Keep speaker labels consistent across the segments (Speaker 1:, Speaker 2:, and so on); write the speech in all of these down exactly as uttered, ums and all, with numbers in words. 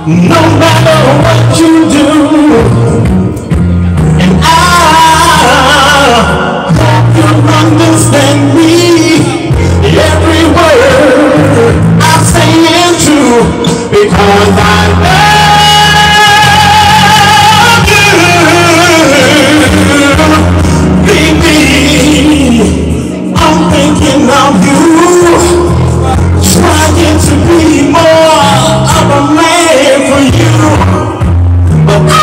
Speaker 1: no matter what you do. And I hope you understand me. Every word I say is true, because I love you. Baby, I'm thinking of you, trying to be more of a man for you. But I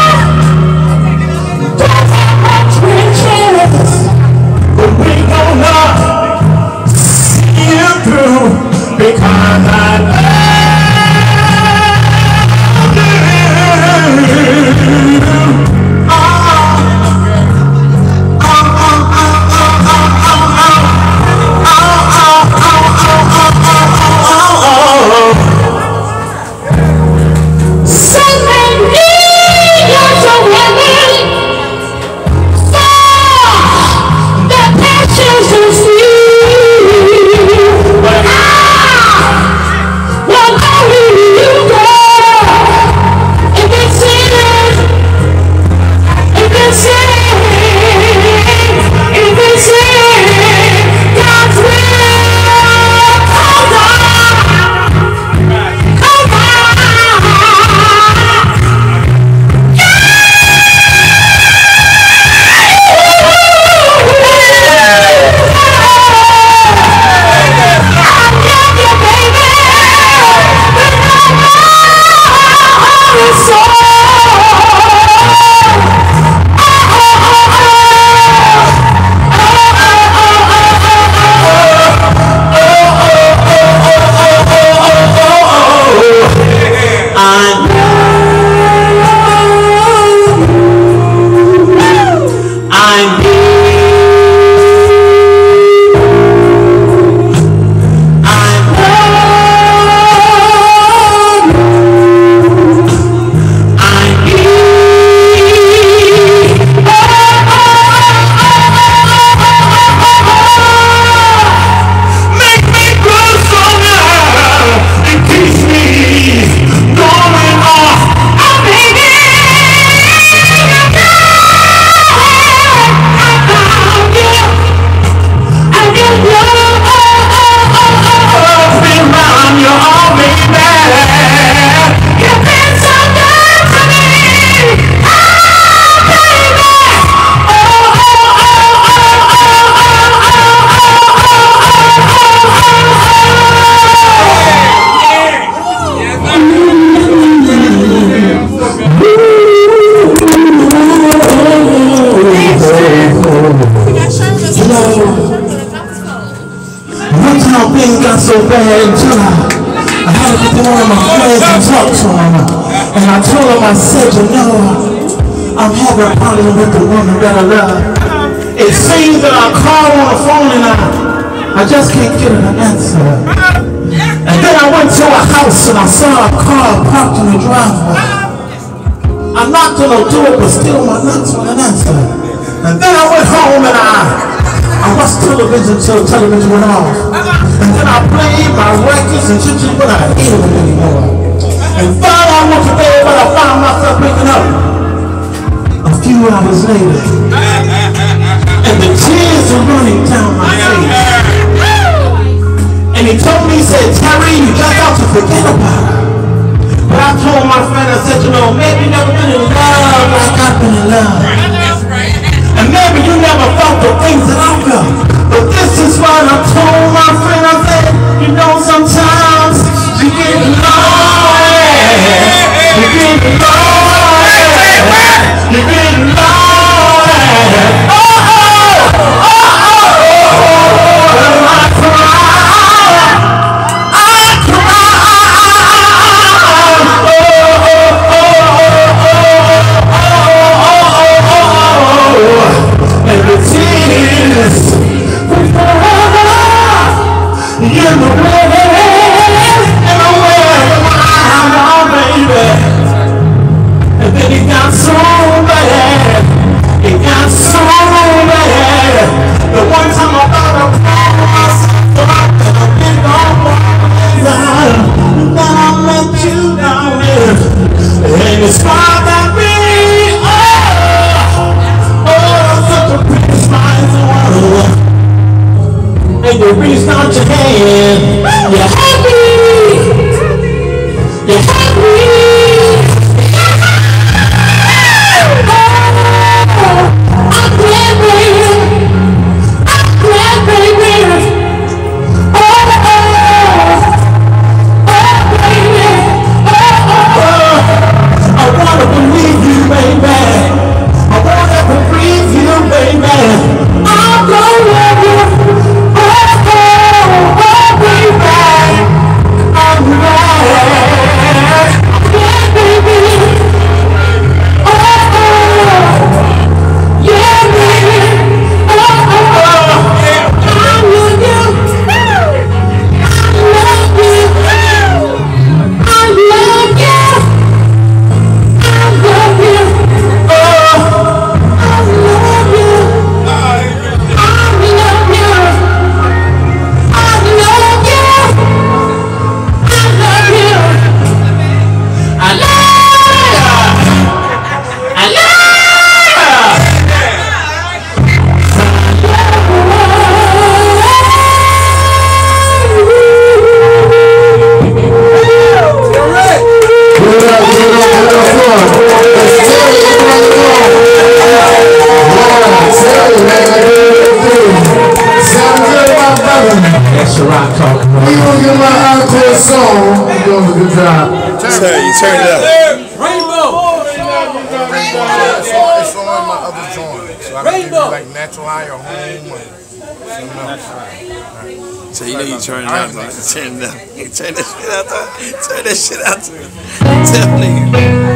Speaker 1: don't have much riches, but we gonna see you through, because I love you. Oh, oh, oh, oh, oh, things got so bad until I, I had to get to one of my friends and talk to him. And I told him, I said, you know, I'm having a problem with the woman that I love. It seems that I call on the phone and I, I just can't get an answer. And then I went to a house and I saw a car parked in the driveway. I knocked on the door, but still my knocks were an answer. And then I went home and I, I watched television till the television went off. And then I played my records and shit, but I didn't hear them anymore. And thought I went to bed, but I found myself waking up a few hours later. And the tears are running down my face. And he told me, he said, Terry, you just got to forget about it. But I told my friend, I said, you know, maybe you never been in love like I've been in love. And maybe you never felt the things that I felt. But this is what I told my friend. I said, you know, sometimes you get lonely. You get lonely. You get lonely. Oh, oh, oh, oh, oh. When I cry, I cry. Oh, oh, oh, oh, oh, oh. And the tears will fall in the rain, in the way I'm baby. And then it got so bad, it got so bad. The one time I thought I promised myself that I did all right, then I met you down there. reached out your hand. You helped me. You helped me.
Speaker 2: Turn it up.
Speaker 3: Rainbow.
Speaker 4: It's on my other joint, so I can give you like natural high or home.
Speaker 2: So you know you turn it out. Turn it up. You turn that shit out. Turn that shit out. Tell nigga.